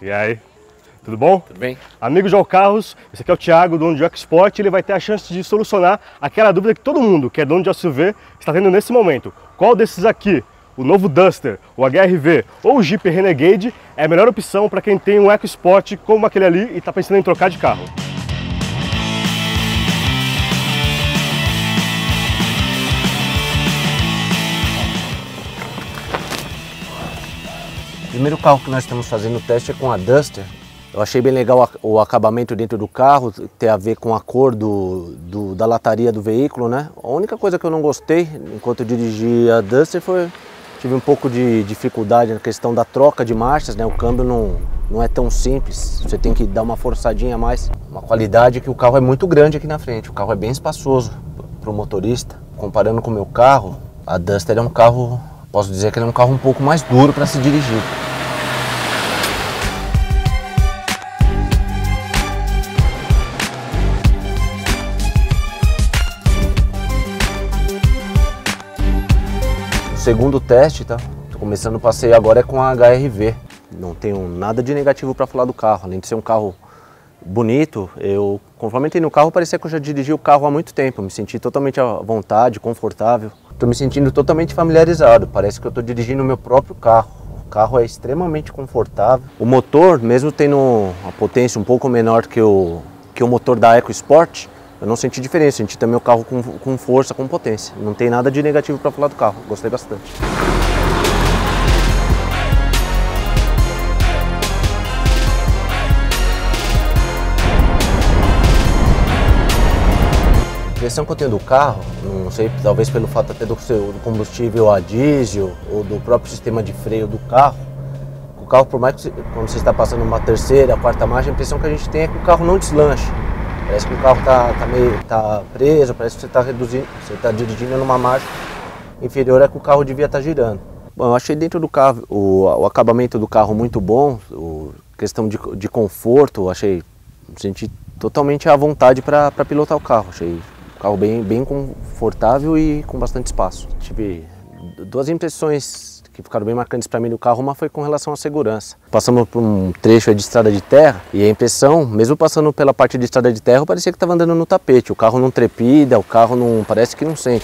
E aí, tudo bom? Tudo bem? Amigo João Carros, esse aqui é o Thiago, dono de EcoSport. Ele vai ter a chance de solucionar aquela dúvida que todo mundo que é dono de SUV está tendo nesse momento. Qual desses aqui, o novo Duster, o HR-V ou o Jeep Renegade, é a melhor opção para quem tem um EcoSport como aquele ali e está pensando em trocar de carro? O primeiro carro que nós estamos fazendo o teste é com a Duster. Eu achei bem legal o acabamento dentro do carro, ter a ver com a cor da lataria do veículo, né? A única coisa que eu não gostei enquanto eu dirigi a Duster foi tive um pouco de dificuldade na questão da troca de marchas, né? O câmbio não é tão simples, você tem que dar uma forçadinha a mais. Uma qualidade que o carro é muito grande aqui na frente, o carro é bem espaçoso para o motorista. Comparando com o meu carro, a Duster é um carro, posso dizer que ele é um carro um pouco mais duro para se dirigir. O segundo teste, tá? Tô começando o passeio agora é com a HR-V. Não tenho nada de negativo para falar do carro, além de ser um carro bonito. Conforme entrei no carro, parecia que eu já dirigi o carro há muito tempo. Me senti totalmente à vontade, confortável. Tô me sentindo totalmente familiarizado. Parece que eu tô dirigindo o meu próprio carro. O carro é extremamente confortável. O motor, mesmo tendo a potência um pouco menor que o motor da EcoSport, eu não senti diferença, senti também o carro com força, com potência. Não tem nada de negativo para falar do carro, gostei bastante. A impressão que eu tenho do carro, não sei, talvez pelo fato até do combustível a diesel ou do próprio sistema de freio do carro, o carro, por mais que quando você está passando uma terceira, quarta marcha, a impressão que a gente tem é que o carro não deslancha. Parece que o carro tá preso, parece que você está dirigindo numa marcha inferior a que o carro devia estar girando. Bom, eu achei dentro do carro o acabamento do carro muito bom, questão de conforto, senti totalmente à vontade para pilotar o carro. Achei o carro bem confortável e com bastante espaço. Tive duas impressões que ficaram bem marcantes para mim do carro. Uma foi com relação à segurança. Passamos por um trecho de estrada de terra e a impressão, mesmo passando pela parte de estrada de terra, parecia que estava andando no tapete. O carro não trepida, o carro não parece que não sente.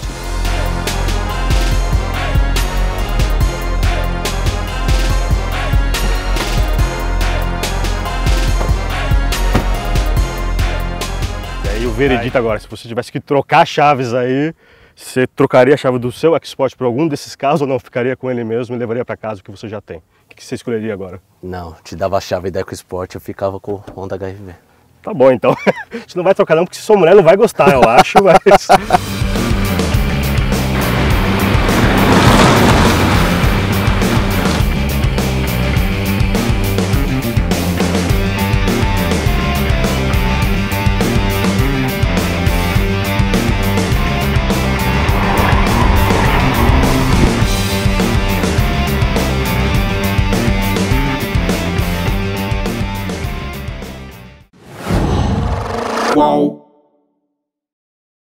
E aí o veredito agora, se você tivesse que trocar chaves aí, você trocaria a chave do seu EcoSport por algum desses carros ou não? Ficaria com ele mesmo e levaria para casa o que você já tem? O que você escolheria agora? Não, te dava a chave da EcoSport, eu ficava com o Honda HR-V. Tá bom, então. A gente não vai trocar não, porque se sua mulher não vai gostar, eu acho, mas... Qual